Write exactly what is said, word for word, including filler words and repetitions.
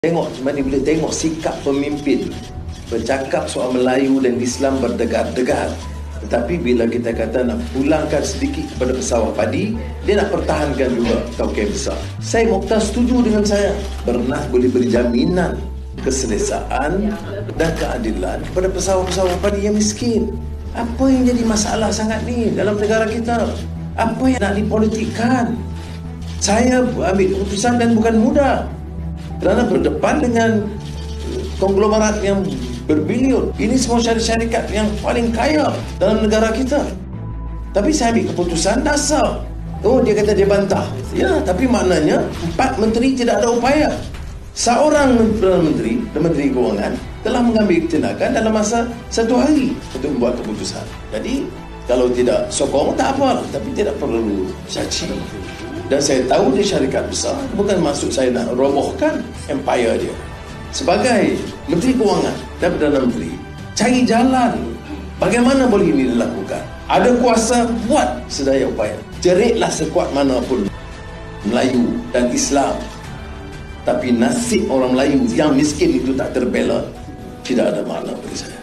Tengok, cuma ni boleh tengok sikap pemimpin bercakap soal Melayu dan Islam berdegar-degar. Tetapi bila kita kata nak pulangkan sedikit kepada pesawat padi, dia nak pertahankan juga tauke besar. Saya Mokhtar setuju dengan saya. Bernah boleh beri jaminan keselesaan dan keadilan kepada pesawat-pesawat padi yang miskin. Apa yang jadi masalah sangat ni dalam negara kita? Apa yang nak dipolitikkan? Saya ambil keputusan dan bukan mudah, kerana berdepan dengan konglomerat yang berbilion. Ini semua syarikat-syarikat yang paling kaya dalam negara kita. Tapi saya ambil keputusan dasar. Oh, dia kata dia bantah. Ya, tapi maknanya empat menteri tidak ada upaya. Seorang Perdana Menteri dan Menteri Kewangan telah mengambil tindakan dalam masa satu hari untuk membuat keputusan. Jadi, kalau tidak sokong, tak apa. Tapi tidak perlu caci. Dan saya tahu dia syarikat besar. Bukan maksud saya nak robohkan empire dia. Sebagai Menteri Kewangan dan Perdana Menteri, cari jalan bagaimana boleh ini dilakukan. Ada kuasa, buat sedaya upaya. Jeritlah sekuat mana pun Melayu dan Islam. Tapi nasib orang Melayu yang miskin itu tak terbela, tidak ada makna bagi saya.